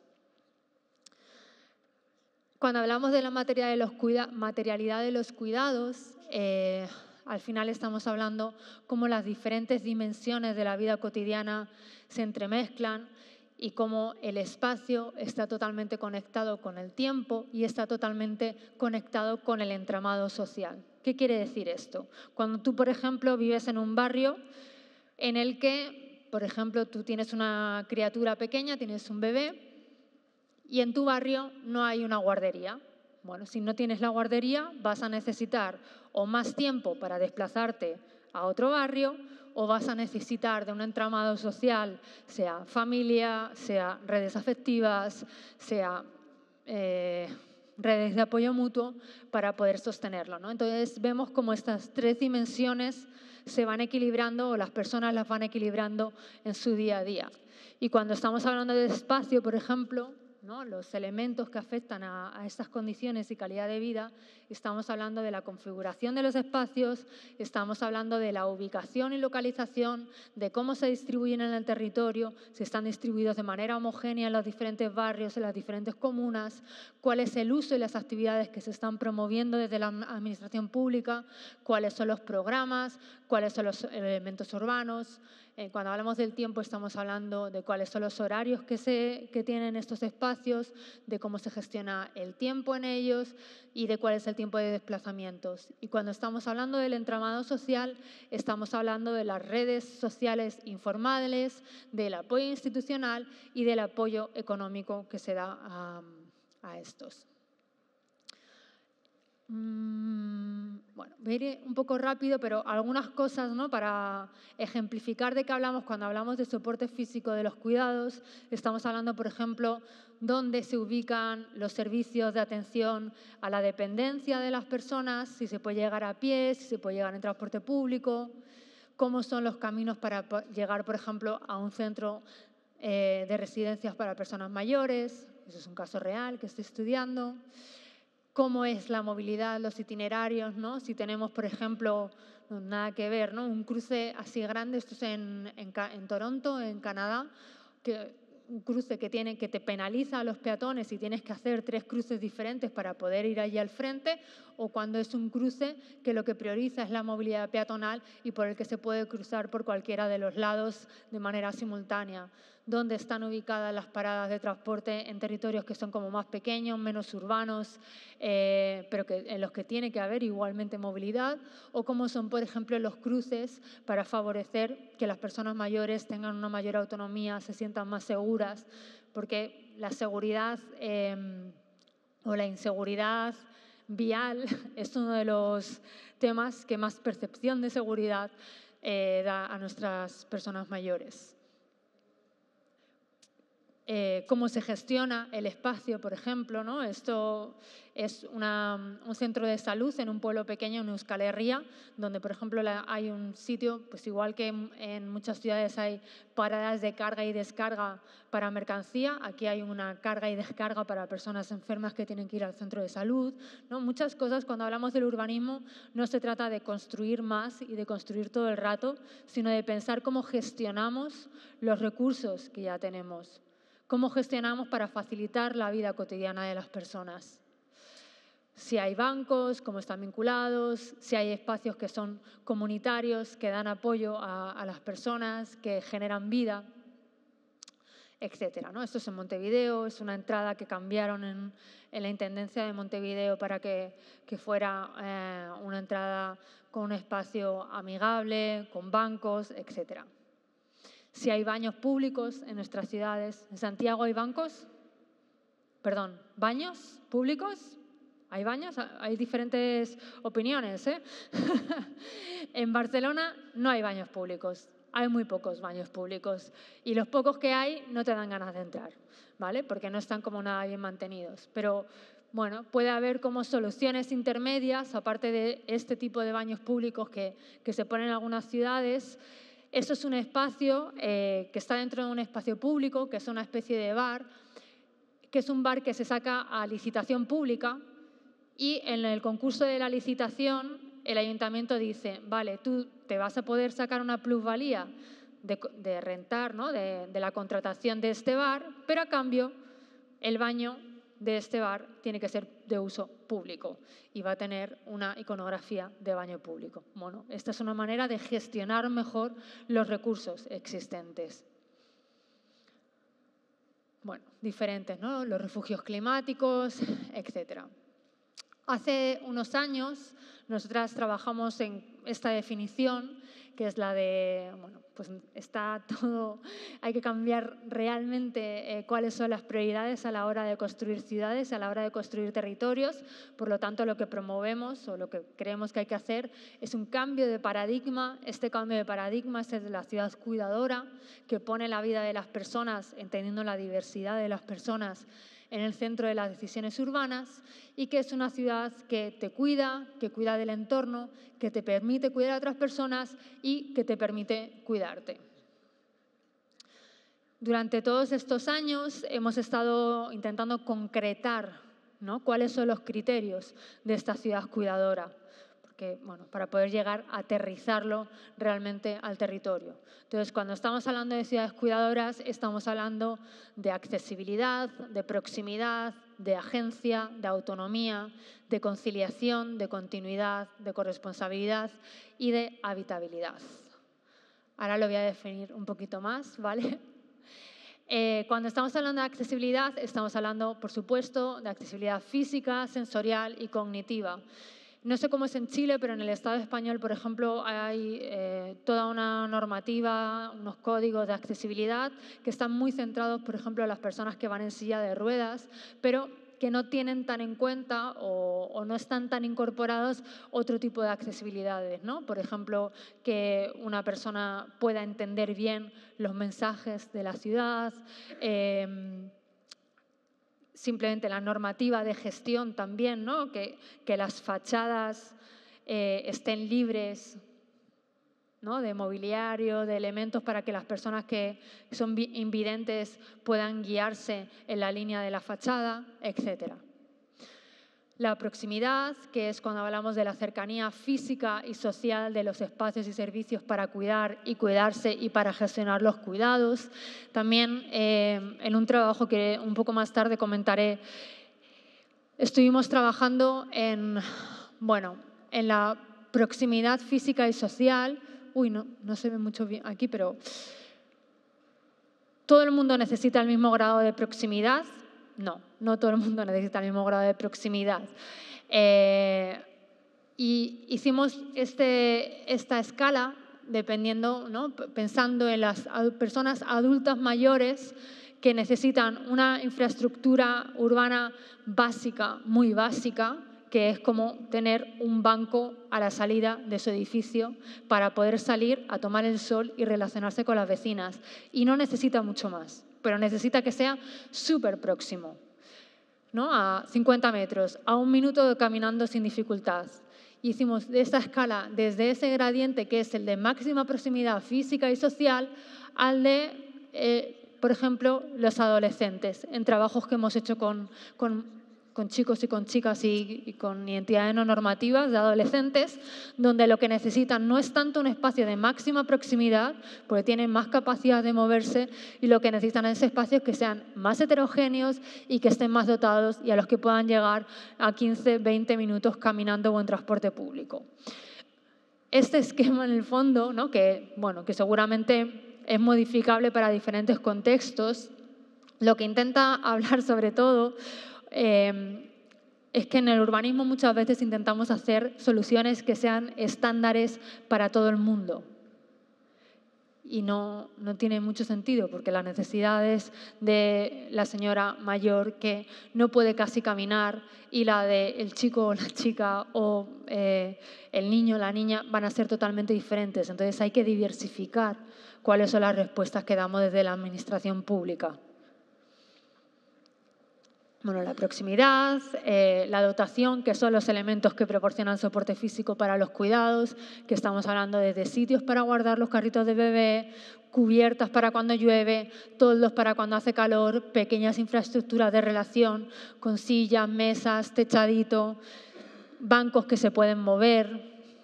Cuando hablamos de la materia de los cuida- materialidad de los cuidados, eh, al final estamos hablando cómo las diferentes dimensiones de la vida cotidiana se entremezclan y cómo el espacio está totalmente conectado con el tiempo y está totalmente conectado con el entramado social. ¿Qué quiere decir esto? Cuando tú, por ejemplo, vives en un barrio en el que, por ejemplo, tú tienes una criatura pequeña, tienes un bebé, y en tu barrio no hay una guardería. Bueno, si no tienes la guardería, vas a necesitar o más tiempo para desplazarte a otro barrio o vas a necesitar de un entramado social, sea familia, sea redes afectivas, sea eh, redes de apoyo mutuo, para poder sostenerlo, ¿no? Entonces vemos cómo estas tres dimensiones se van equilibrando o las personas las van equilibrando en su día a día. Y cuando estamos hablando de espacio, por ejemplo, ¿no? Los elementos que afectan a, a estas condiciones y calidad de vida, estamos hablando de la configuración de los espacios, estamos hablando de la ubicación y localización, de cómo se distribuyen en el territorio, si están distribuidos de manera homogénea en los diferentes barrios, en las diferentes comunas, cuál es el uso y las actividades que se están promoviendo desde la administración pública, cuáles son los programas, cuáles son los elementos urbanos. Eh, cuando hablamos del tiempo estamos hablando de cuáles son los horarios que, se, que tienen estos espacios, de cómo se gestiona el tiempo en ellos y de cuál es el tiempo de desplazamientos. Y cuando estamos hablando del entramado social, estamos hablando de las redes sociales informales, del apoyo institucional y del apoyo económico que se da a, a estos. Bueno, voy a ir un poco rápido, pero algunas cosas, ¿no? Para ejemplificar de qué hablamos cuando hablamos de soporte físico de los cuidados. Estamos hablando, por ejemplo, dónde se ubican los servicios de atención a la dependencia de las personas, si se puede llegar a pie, si se puede llegar en transporte público, cómo son los caminos para llegar, por ejemplo, a un centro eh, de residencias para personas mayores. Eso es un caso real que estoy estudiando. cómo es la movilidad, los itinerarios, ¿no? Si tenemos, por ejemplo, no, nada que ver, ¿no? Un cruce así grande, esto es en, en, en Toronto, en Canadá, que un cruce que, tiene, que te penaliza a los peatones y tienes que hacer tres cruces diferentes para poder ir allí al frente, o cuando es un cruce que lo que prioriza es la movilidad peatonal y por el que se puede cruzar por cualquiera de los lados de manera simultánea. Dónde están ubicadas las paradas de transporte en territorios que son como más pequeños, menos urbanos, eh, pero que, en los que tiene que haber igualmente movilidad, o cómo son, por ejemplo, los cruces para favorecer que las personas mayores tengan una mayor autonomía, se sientan más seguras, porque la seguridad eh, o la inseguridad vial es uno de los temas que más percepción de seguridad eh, da a nuestras personas mayores. Eh, cómo se gestiona el espacio, por ejemplo, ¿no? Esto es una, un centro de salud en un pueblo pequeño, en Euskal Herria, donde, por ejemplo, la, hay un sitio, pues igual que en, en muchas ciudades hay paradas de carga y descarga para mercancía, aquí hay una carga y descarga para personas enfermas que tienen que ir al centro de salud, ¿no? Muchas cosas, cuando hablamos del urbanismo, no se trata de construir más y de construir todo el rato, sino de pensar cómo gestionamos los recursos que ya tenemos. ¿Cómo gestionamos para facilitar la vida cotidiana de las personas? Si hay bancos, cómo están vinculados, si hay espacios que son comunitarios, que dan apoyo a, a las personas, que generan vida, etcétera, ¿no? Esto es en Montevideo, es una entrada que cambiaron en, en la Intendencia de Montevideo para que, que fuera eh, una entrada con un espacio amigable, con bancos, etcétera. Si hay baños públicos en nuestras ciudades. ¿En Santiago hay bancos? Perdón, ¿baños públicos? ¿Hay baños? Hay diferentes opiniones, ¿eh? En Barcelona no hay baños públicos. Hay muy pocos baños públicos. Y los pocos que hay no te dan ganas de entrar, ¿vale? Porque no están como nada bien mantenidos. Pero, bueno, puede haber como soluciones intermedias, aparte de este tipo de baños públicos que, que se ponen en algunas ciudades. Eso es un espacio eh, que está dentro de un espacio público, que es una especie de bar, que es un bar que se saca a licitación pública y en el concurso de la licitación el ayuntamiento dice, vale, tú te vas a poder sacar una plusvalía de, de rentar, ¿no? de, de la contratación de este bar, pero a cambio el baño de este bar tiene que ser de uso público y va a tener una iconografía de baño público. Bueno, esta es una manera de gestionar mejor los recursos existentes. Bueno, diferentes, ¿no? Los refugios climáticos, etcétera. Hace unos años nosotras trabajamos en esta definición, que es la de, bueno, pues está todo, hay que cambiar realmente eh, cuáles son las prioridades a la hora de construir ciudades, a la hora de construir territorios. Por lo tanto, lo que promovemos o lo que creemos que hay que hacer es un cambio de paradigma. Este cambio de paradigma es el de la ciudad cuidadora, que pone la vida de las personas, entendiendo la diversidad de las personas, en el centro de las decisiones urbanas, y que es una ciudad que te cuida, que cuida del entorno, que te permite cuidar a otras personas y que te permite cuidarte. Durante todos estos años hemos estado intentando concretar, ¿no?, cuáles son los criterios de esta ciudad cuidadora, porque, bueno, para poder llegar a aterrizarlo realmente al territorio. Entonces, cuando estamos hablando de ciudades cuidadoras, estamos hablando de accesibilidad, de proximidad, de agencia, de autonomía, de conciliación, de continuidad, de corresponsabilidad y de habitabilidad. Ahora lo voy a definir un poquito más, ¿vale? Eh, cuando estamos hablando de accesibilidad, estamos hablando, por supuesto, de accesibilidad física, sensorial y cognitiva. No sé cómo es en Chile, pero en el Estado español, por ejemplo, hay eh, toda una normativa, unos códigos de accesibilidad que están muy centrados, por ejemplo, en las personas que van en silla de ruedas, pero que no tienen tan en cuenta o, o no están tan incorporados otro tipo de accesibilidades, ¿no? Por ejemplo, que una persona pueda entender bien los mensajes de la ciudad, eh, simplemente la normativa de gestión también, ¿no? que, que las fachadas eh, estén libres, ¿no?, de mobiliario, de elementos para que las personas que son invidentes puedan guiarse en la línea de la fachada, etcétera. La proximidad, que es cuando hablamos de la cercanía física y social de los espacios y servicios para cuidar y cuidarse y para gestionar los cuidados. También eh, en un trabajo que un poco más tarde comentaré, estuvimos trabajando en, bueno, en la proximidad física y social. Uy, no, no se ve mucho bien aquí, pero ¿todo el mundo necesita el mismo grado de proximidad? No, no todo el mundo necesita el mismo grado de proximidad. Eh, y hicimos este, esta escala dependiendo, ¿no? Pensando en las personas adultas mayores que necesitan una infraestructura urbana básica, muy básica, que es como tener un banco a la salida de su edificio para poder salir a tomar el sol y relacionarse con las vecinas. Y no necesita mucho más, pero necesita que sea súper próximo, ¿no? A cincuenta metros, a un minuto de caminando sin dificultad. Hicimos de esta escala desde ese gradiente que es el de máxima proximidad física y social al de, eh, por ejemplo, los adolescentes, en trabajos que hemos hecho con, con con chicos y con chicas y, y con identidades no normativas de adolescentes, donde lo que necesitan no es tanto un espacio de máxima proximidad, porque tienen más capacidad de moverse, y lo que necesitan es espacios que sean más heterogéneos y que estén más dotados y a los que puedan llegar a quince, veinte minutos caminando o en transporte público. Este esquema, en el fondo, ¿no? que, bueno, que seguramente es modificable para diferentes contextos, lo que intenta hablar sobre todo Eh, es que en el urbanismo muchas veces intentamos hacer soluciones que sean estándares para todo el mundo. Y no, no tiene mucho sentido, porque las necesidades de la señora mayor que no puede casi caminar y la del chico o la chica o eh, el niño o la niña van a ser totalmente diferentes. Entonces hay que diversificar cuáles son las respuestas que damos desde la administración pública. Bueno, la proximidad, eh, la dotación, que son los elementos que proporcionan soporte físico para los cuidados, que estamos hablando desde sitios para guardar los carritos de bebé, cubiertas para cuando llueve, toldos para cuando hace calor, pequeñas infraestructuras de relación con sillas, mesas, techadito, bancos que se pueden mover,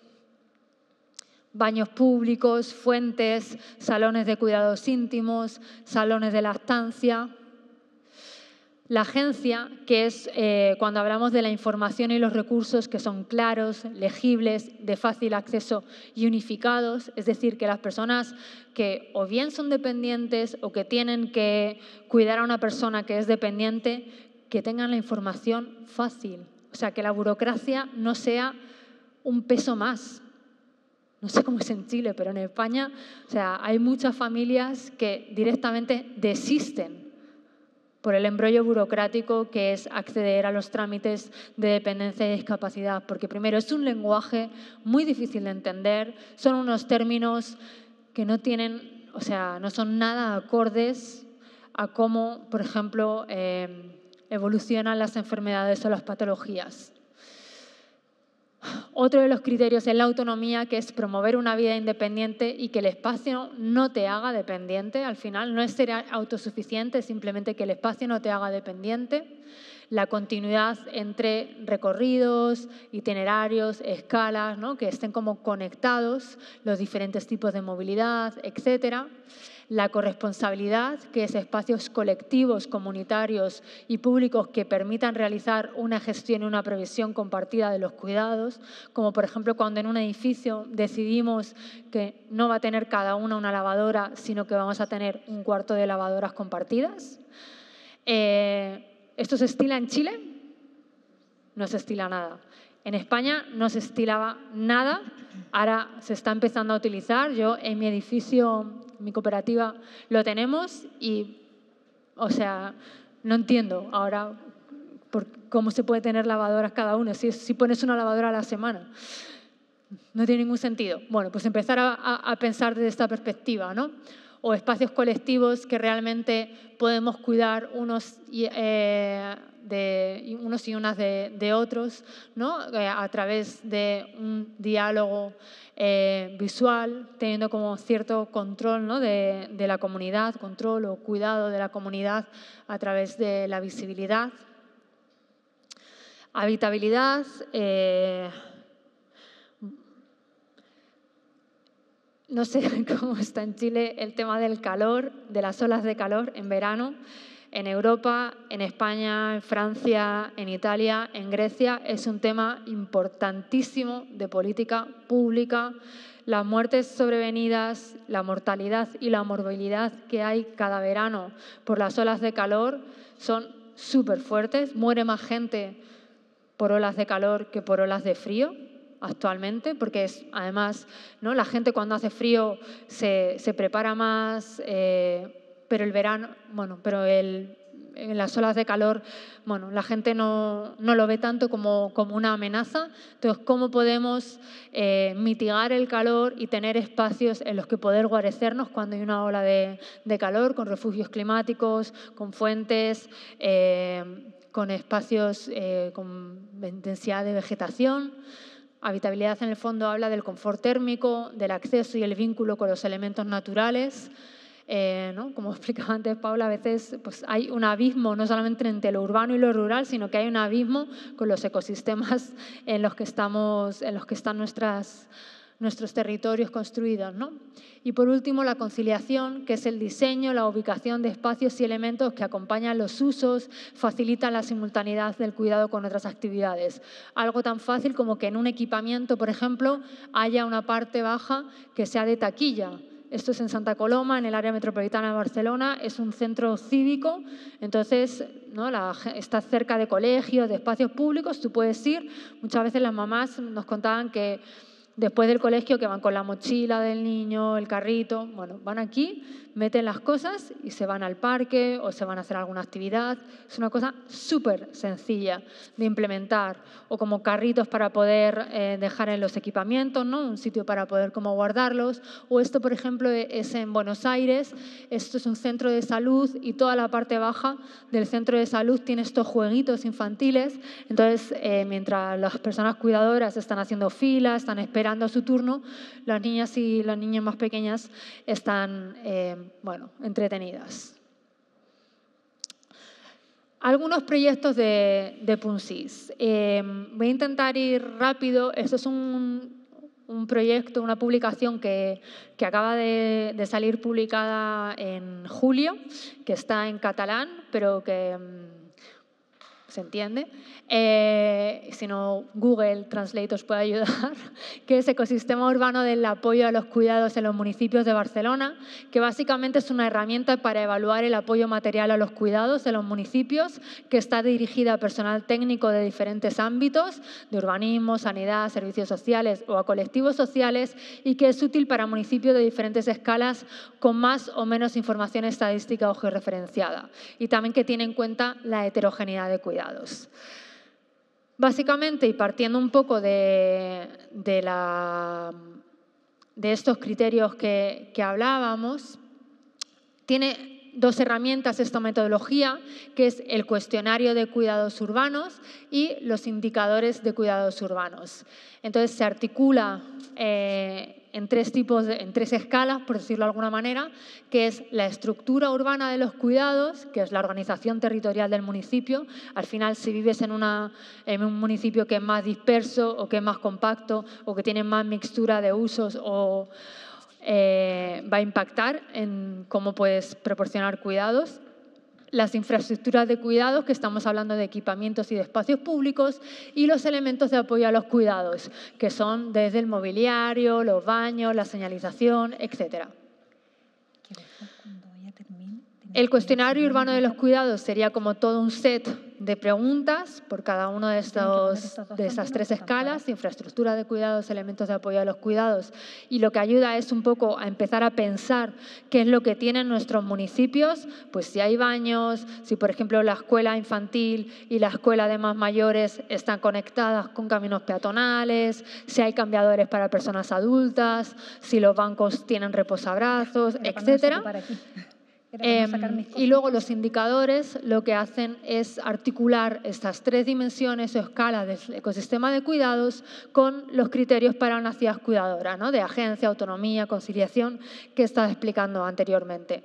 baños públicos, fuentes, salones de cuidados íntimos, salones de lactancia. La agencia, que es eh, cuando hablamos de la información y los recursos que son claros, legibles, de fácil acceso y unificados, es decir, que las personas que o bien son dependientes o que tienen que cuidar a una persona que es dependiente, que tengan la información fácil. O sea, que la burocracia no sea un peso más. No sé cómo es en Chile, pero en España, o sea, hay muchas familias que directamente desisten por el embrollo burocrático que es acceder a los trámites de dependencia y discapacidad, porque primero es un lenguaje muy difícil de entender, son unos términos que no tienen, o sea, no son nada acordes a cómo, por ejemplo, eh, evolucionan las enfermedades o las patologías. Otro de los criterios es la autonomía, que es promover una vida independiente y que el espacio no te haga dependiente. Al final no es ser autosuficiente, simplemente que el espacio no te haga dependiente. La continuidad entre recorridos, itinerarios, escalas, ¿no? Que estén como conectados los diferentes tipos de movilidad, etcétera. La corresponsabilidad, que es espacios colectivos, comunitarios y públicos que permitan realizar una gestión y una previsión compartida de los cuidados, como por ejemplo cuando en un edificio decidimos que no va a tener cada una una lavadora, sino que vamos a tener un cuarto de lavadoras compartidas. Eh, ¿Esto se estila en Chile? No se estila nada. En España no se estilaba nada, ahora se está empezando a utilizar. Yo en mi edificio, en mi cooperativa, lo tenemos y, o sea, no entiendo ahora por cómo se puede tener lavadoras cada uno, si, si pones una lavadora a la semana. No tiene ningún sentido. Bueno, pues empezar a, a, a pensar desde esta perspectiva, ¿no? O espacios colectivos que realmente podemos cuidar unos y, eh, de unos y unas de, de otros, ¿no? Eh, a través de un diálogo eh, visual, teniendo como cierto control, ¿no? de, de la comunidad, control o cuidado de la comunidad a través de la visibilidad. Habitabilidad. Eh, no sé cómo está en Chile el tema del calor, de las olas de calor en verano. En Europa, en España, en Francia, en Italia, en Grecia, es un tema importantísimo de política pública. Las muertes sobrevenidas, la mortalidad y la morbilidad que hay cada verano por las olas de calor son súper fuertes. Muere más gente por olas de calor que por olas de frío actualmente, porque es, además, ¿no?, la gente cuando hace frío se, se prepara más, eh, pero el verano, bueno, pero el, en las olas de calor, bueno, la gente no, no lo ve tanto como, como una amenaza. Entonces, ¿cómo podemos eh, mitigar el calor y tener espacios en los que poder guarecernos cuando hay una ola de, de calor, con refugios climáticos, con fuentes, eh, con espacios eh, con densidad de vegetación? Habitabilidad, en el fondo, habla del confort térmico, del acceso y el vínculo con los elementos naturales. Eh, ¿no? Como explicaba antes Paula, a veces pues, hay un abismo no solamente entre lo urbano y lo rural, sino que hay un abismo con los ecosistemas en los que, estamos, en los que están nuestras, nuestros territorios construidos, ¿no? Y por último, la conciliación, que es el diseño, la ubicación de espacios y elementos que acompañan los usos, facilitan la simultaneidad del cuidado con otras actividades. Algo tan fácil como que en un equipamiento, por ejemplo, haya una parte baja que sea de taquilla. Esto es en Santa Coloma, en el área metropolitana de Barcelona, es un centro cívico, entonces, ¿no?, la, está cerca de colegios, de espacios públicos, tú puedes ir. Muchas veces las mamás nos contaban que después del colegio, que van con la mochila del niño, el carrito, bueno, van aquí, meten las cosas y se van al parque o se van a hacer alguna actividad. Es una cosa súper sencilla de implementar. O como carritos para poder eh, dejar en los equipamientos, ¿no?, un sitio para poder como guardarlos. O esto, por ejemplo, es en Buenos Aires. Esto es un centro de salud y toda la parte baja del centro de salud tiene estos jueguitos infantiles. Entonces, eh, mientras las personas cuidadoras están haciendo fila, están esperando a su turno, las niñas y las niñas más pequeñas están eh, bueno, entretenidas. Algunos proyectos de, de Punsys. Eh, voy a intentar ir rápido. Esto es un, un proyecto, una publicación que, que acaba de, de salir publicada en julio, que está en catalán, pero que se entiende. Eh, si no, Google Translate os puede ayudar, que es Ecosistema Urbano del Apoyo a los Cuidados en los Municipios de Barcelona, que básicamente es una herramienta para evaluar el apoyo material a los cuidados en los municipios, que está dirigida a personal técnico de diferentes ámbitos, de urbanismo, sanidad, servicios sociales o a colectivos sociales, y que es útil para municipios de diferentes escalas con más o menos información estadística o georreferenciada, y también que tiene en cuenta la heterogeneidad de cuidados. Básicamente, y partiendo un poco de, de, la, de estos criterios que, que hablábamos, tiene dos herramientas esta metodología, que es el cuestionario de cuidados urbanos y los indicadores de cuidados urbanos. Entonces, se articula eh, en tres tipos, de, en tres escalas, por decirlo de alguna manera, que es la estructura urbana de los cuidados, que es la organización territorial del municipio. Al final, si vives en, una, en un municipio que es más disperso o que es más compacto o que tiene más mixtura de usos, o, eh, va a impactar en cómo puedes proporcionar cuidados. Las infraestructuras de cuidados, que estamos hablando de equipamientos y de espacios públicos, y los elementos de apoyo a los cuidados, que son desde el mobiliario, los baños, la señalización, etcétera. El cuestionario urbano de los cuidados sería como todo un set de preguntas por cada uno de, estos, de estas tres escalas: infraestructura de cuidados, elementos de apoyo a los cuidados, y lo que ayuda es un poco a empezar a pensar qué es lo que tienen nuestros municipios, pues si hay baños, si por ejemplo la escuela infantil y la escuela de más mayores están conectadas con caminos peatonales, si hay cambiadores para personas adultas, si los bancos tienen reposabrazos, etcétera. Eh, y luego los indicadores lo que hacen es articular estas tres dimensiones o escalas del ecosistema de cuidados con los criterios para una ciudad cuidadora, ¿no?, de agencia, autonomía, conciliación, que estaba explicando anteriormente.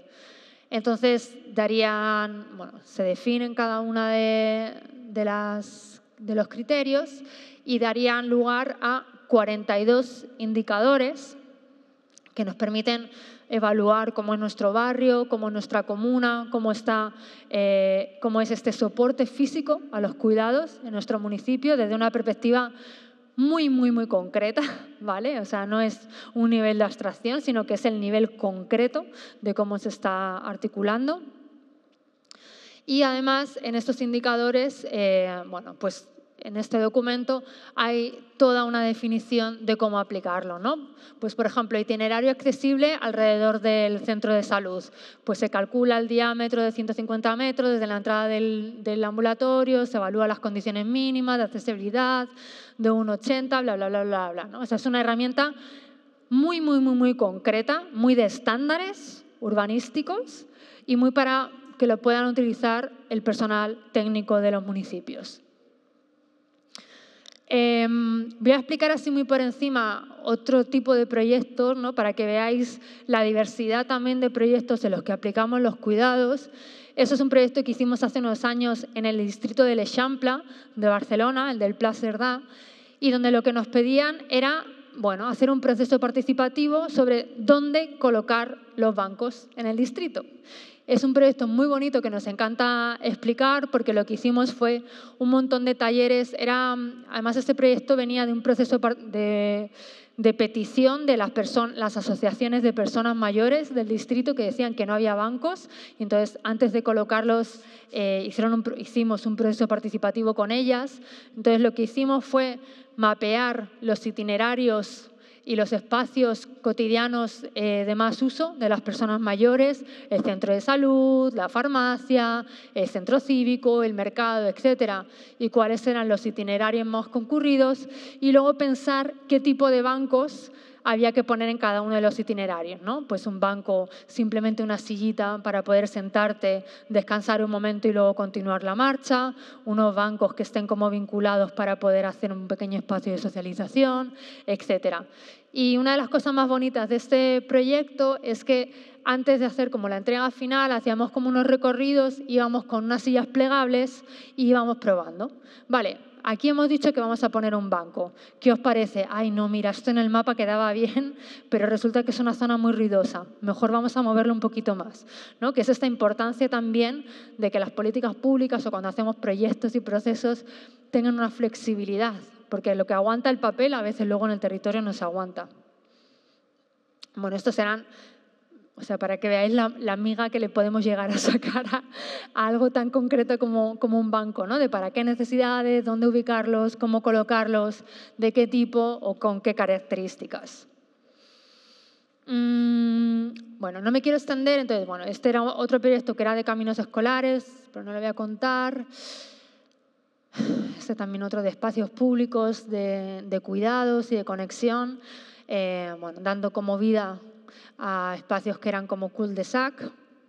Entonces, darían, bueno, se definen cada una de, de, las, de los criterios y darían lugar a cuarenta y dos indicadores que nos permiten evaluar cómo es nuestro barrio, cómo es nuestra comuna, cómo, está, eh, cómo es este soporte físico a los cuidados en nuestro municipio desde una perspectiva muy, muy, muy concreta, ¿vale? O sea, no es un nivel de abstracción, sino que es el nivel concreto de cómo se está articulando. Y además, en estos indicadores, eh, bueno, pues en este documento hay toda una definición de cómo aplicarlo, ¿no? Pues, por ejemplo, itinerario accesible alrededor del centro de salud. Pues se calcula el diámetro de ciento cincuenta metros desde la entrada del, del ambulatorio, se evalúan las condiciones mínimas de accesibilidad de uno ochenta, bla, bla, bla, bla, bla, ¿no? O sea, es una herramienta muy, muy, muy, muy concreta, muy de estándares urbanísticos y muy para que lo puedan utilizar el personal técnico de los municipios. Eh, voy a explicar así muy por encima otro tipo de proyectos, ¿no? Para que veáis la diversidad también de proyectos en los que aplicamos los cuidados. Eso es un proyecto que hicimos hace unos años en el distrito de l'Eixample de Barcelona, el del Pla Cerdà, y donde lo que nos pedían era, bueno, hacer un proceso participativo sobre dónde colocar los bancos en el distrito. Es un proyecto muy bonito que nos encanta explicar porque lo que hicimos fue un montón de talleres. Era, además, este proyecto venía de un proceso de, de petición de las, las asociaciones de personas mayores del distrito que decían que no había bancos. Y entonces, antes de colocarlos, eh, hicieron un, hicimos un proceso participativo con ellas. Entonces, lo que hicimos fue mapear los itinerarios y los espacios cotidianos eh, de más uso de las personas mayores, el centro de salud, la farmacia, el centro cívico, el mercado, etcétera, y cuáles eran los itinerarios más concurridos, y luego pensar qué tipo de bancos había que poner en cada uno de los itinerarios, ¿no? Pues un banco, simplemente una sillita para poder sentarte, descansar un momento y luego continuar la marcha, unos bancos que estén como vinculados para poder hacer un pequeño espacio de socialización, etcétera. Y una de las cosas más bonitas de este proyecto es que antes de hacer como la entrega final, hacíamos como unos recorridos, íbamos con unas sillas plegables y íbamos probando. Vale, aquí hemos dicho que vamos a poner un banco. ¿Qué os parece? Ay, no, mira, esto en el mapa quedaba bien, pero resulta que es una zona muy ruidosa. Mejor vamos a moverlo un poquito más, ¿no? Que es esta importancia también de que las políticas públicas o cuando hacemos proyectos y procesos tengan una flexibilidad, porque lo que aguanta el papel a veces luego en el territorio no se aguanta. Bueno, estos serán... O sea, para que veáis la, la miga que le podemos llegar a sacar a, a algo tan concreto como, como un banco, ¿no? De para qué necesidades, dónde ubicarlos, cómo colocarlos, de qué tipo o con qué características. Mm, bueno, no me quiero extender, entonces, bueno, este era otro proyecto que era de caminos escolares, pero no lo voy a contar. Este también otro de espacios públicos, de, de cuidados y de conexión, eh, bueno, dando como vida a espacios que eran como cul-de-sac.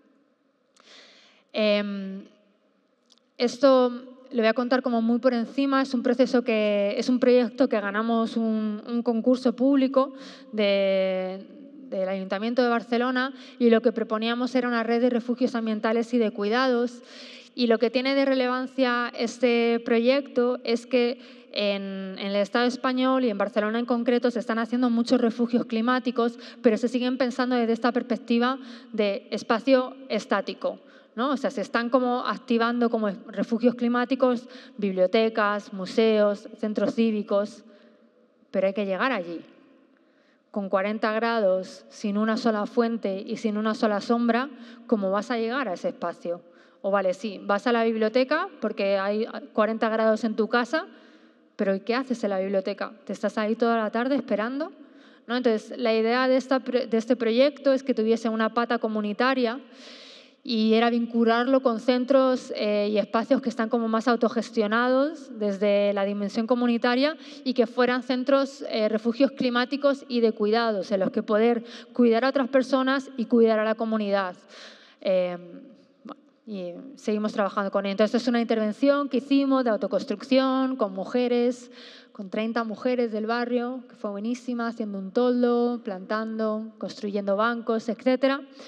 Eh, esto lo voy a contar como muy por encima. Es un proceso que es un proyecto que ganamos un, un concurso público de, del Ayuntamiento de Barcelona y lo que proponíamos era una red de refugios ambientales y de cuidados. Y lo que tiene de relevancia este proyecto es que En, en el Estado español y en Barcelona en concreto se están haciendo muchos refugios climáticos, pero se siguen pensando desde esta perspectiva de espacio estático, ¿no? O sea, se están como activando como refugios climáticos, bibliotecas, museos, centros cívicos, pero hay que llegar allí. Con cuarenta grados, sin una sola fuente y sin una sola sombra, ¿cómo vas a llegar a ese espacio? O vale, sí, vas a la biblioteca porque hay cuarenta grados en tu casa, pero ¿y qué haces en la biblioteca? ¿Te estás ahí toda la tarde esperando? ¿No? Entonces, la idea de, esta, de este proyecto es que tuviese una pata comunitaria y era vincularlo con centros eh, y espacios que están como más autogestionados desde la dimensión comunitaria y que fueran centros, eh, refugios climáticos y de cuidados, en los que poder cuidar a otras personas y cuidar a la comunidad. Eh, Y seguimos trabajando con él. Entonces, es una intervención que hicimos de autoconstrucción con mujeres, con treinta mujeres del barrio, que fue buenísima, haciendo un toldo, plantando, construyendo bancos, etcétera.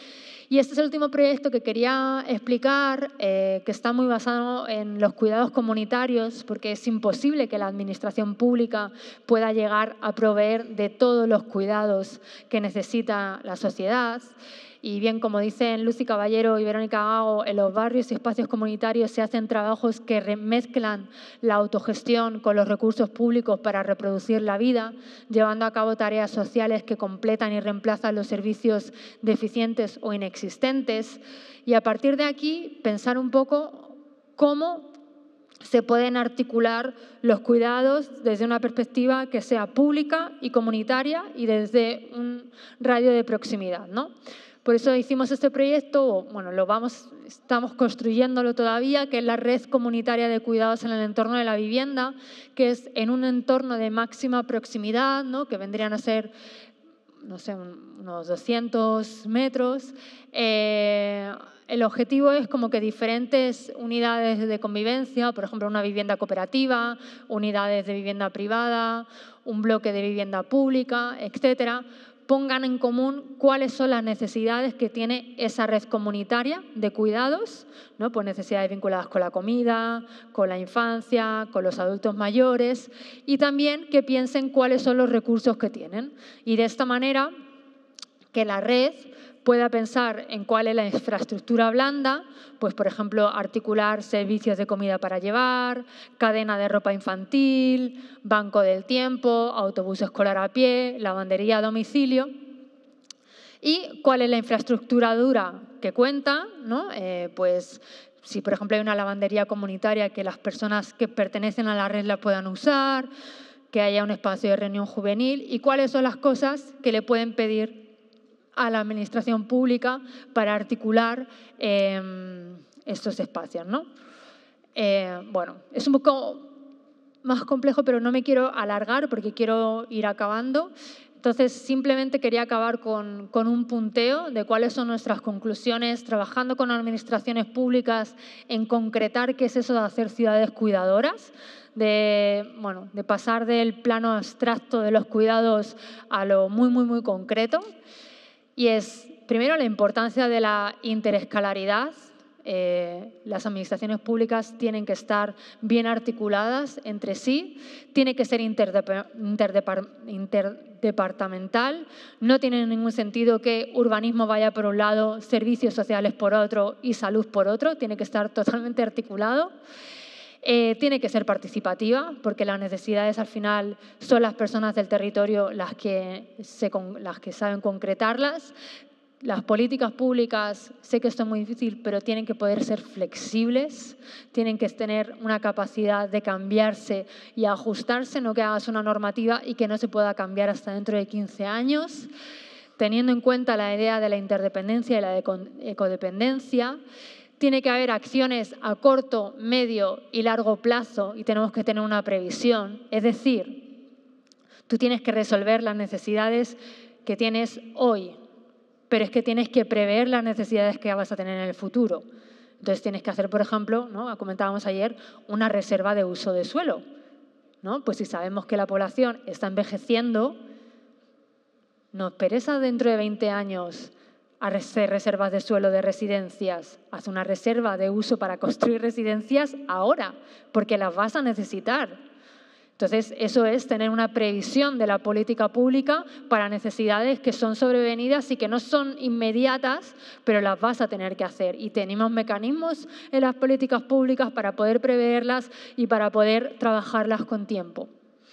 Y este es el último proyecto que quería explicar, eh, que está muy basado en los cuidados comunitarios, porque es imposible que la administración pública pueda llegar a proveer de todos los cuidados que necesita la sociedad. Y bien, como dicen Lucy Caballero y Verónica Gago, en los barrios y espacios comunitarios se hacen trabajos que remezclan la autogestión con los recursos públicos para reproducir la vida, llevando a cabo tareas sociales que completan y reemplazan los servicios deficientes o inexistentes. Y a partir de aquí, pensar un poco cómo se pueden articular los cuidados desde una perspectiva que sea pública y comunitaria y desde un radio de proximidad, ¿no? Por eso hicimos este proyecto, o, bueno, lo vamos, estamos construyéndolo todavía, que es la red comunitaria de cuidados en el entorno de la vivienda, que es en un entorno de máxima proximidad, ¿no? Que vendrían a ser, no sé, unos doscientos metros. Eh, el objetivo es como que diferentes unidades de convivencia, por ejemplo, una vivienda cooperativa, unidades de vivienda privada, un bloque de vivienda pública, etcétera, pongan en común cuáles son las necesidades que tiene esa red comunitaria de cuidados, ¿no? Pues necesidades vinculadas con la comida, con la infancia, con los adultos mayores, y también que piensen cuáles son los recursos que tienen. Y de esta manera que la red pueda pensar en cuál es la infraestructura blanda, pues por ejemplo articular servicios de comida para llevar, cadena de ropa infantil, banco del tiempo, autobús escolar a pie, lavandería a domicilio. Y cuál es la infraestructura dura que cuenta, ¿no? Eh, pues si por ejemplo hay una lavandería comunitaria que las personas que pertenecen a la red la puedan usar, que haya un espacio de reunión juvenil, y cuáles son las cosas que le pueden pedir a la administración pública para articular eh, estos espacios, ¿no? Eh, bueno, es un poco más complejo, pero no me quiero alargar porque quiero ir acabando. Entonces, simplemente quería acabar con, con un punteo de cuáles son nuestras conclusiones, trabajando con administraciones públicas en concretar qué es eso de hacer ciudades cuidadoras, de, bueno, de pasar del plano abstracto de los cuidados a lo muy, muy, muy concreto. Y es, primero, la importancia de la interescalaridad. Eh, las administraciones públicas tienen que estar bien articuladas entre sí, tiene que ser interdepar, interdepar, interdepartamental, no tiene ningún sentido que urbanismo vaya por un lado, servicios sociales por otro y salud por otro, tiene que estar totalmente articulado. Eh, tiene que ser participativa, porque las necesidades al final son las personas del territorio las que, se, las que saben concretarlas. Las políticas públicas, sé que esto es muy difícil, pero tienen que poder ser flexibles, tienen que tener una capacidad de cambiarse y ajustarse, no que hagas una normativa y que no se pueda cambiar hasta dentro de quince años, teniendo en cuenta la idea de la interdependencia y la ecodependencia. Tiene que haber acciones a corto, medio y largo plazo y tenemos que tener una previsión. Es decir, tú tienes que resolver las necesidades que tienes hoy, pero es que tienes que prever las necesidades que vas a tener en el futuro. Entonces tienes que hacer, por ejemplo, ¿no? Comentábamos ayer, una reserva de uso de suelo, ¿no? Pues si sabemos que la población está envejeciendo, no esperes a dentro de veinte años a hacer reservas de suelo de residencias. Haz una reserva de uso para construir residencias ahora, porque las vas a necesitar. Entonces, eso es tener una previsión de la política pública para necesidades que son sobrevenidas y que no son inmediatas, pero las vas a tener que hacer. Y tenemos mecanismos en las políticas públicas para poder preverlas y para poder trabajarlas con tiempo.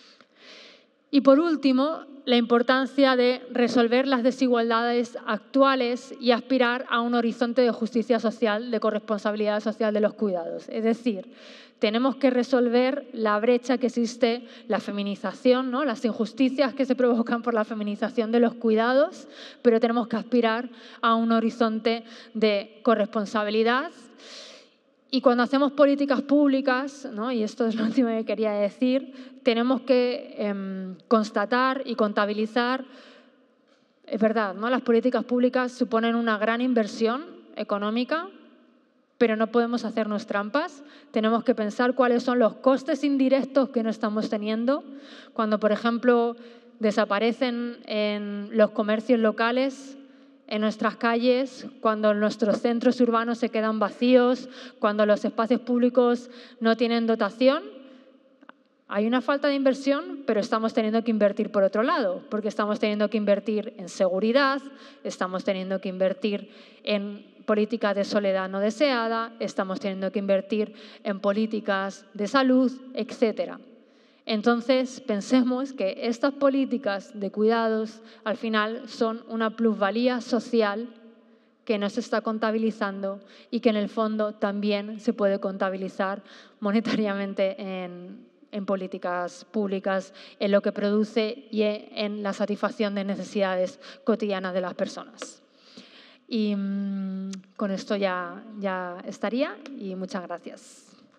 Y por último, la importancia de resolver las desigualdades actuales y aspirar a un horizonte de justicia social, de corresponsabilidad social de los cuidados. Es decir, tenemos que resolver la brecha que existe, la feminización, ¿no? Las injusticias que se provocan por la feminización de los cuidados, pero tenemos que aspirar a un horizonte de corresponsabilidad. Y cuando hacemos políticas públicas, ¿no? Y esto es lo último que quería decir, tenemos que eh, constatar y contabilizar, es verdad, ¿no? Las políticas públicas suponen una gran inversión económica, pero no podemos hacernos trampas. Tenemos que pensar cuáles son los costes indirectos que no estamos teniendo. Cuando, por ejemplo, desaparecen en los comercios locales, en nuestras calles, cuando nuestros centros urbanos se quedan vacíos, cuando los espacios públicos no tienen dotación. Hay una falta de inversión, pero estamos teniendo que invertir por otro lado, porque estamos teniendo que invertir en seguridad, estamos teniendo que invertir en políticas de soledad no deseada, estamos teniendo que invertir en políticas de salud, etcétera. Entonces, pensemos que estas políticas de cuidados al final son una plusvalía social que no se está contabilizando y que en el fondo también se puede contabilizar monetariamente en, en políticas públicas, en lo que produce y en la satisfacción de necesidades cotidianas de las personas. Y mmm, con esto ya, ya estaría y muchas gracias.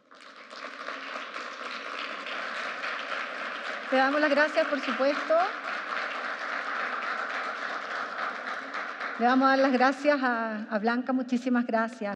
Te damos las gracias, por supuesto. Le vamos a dar las gracias a, a Blanca, muchísimas gracias.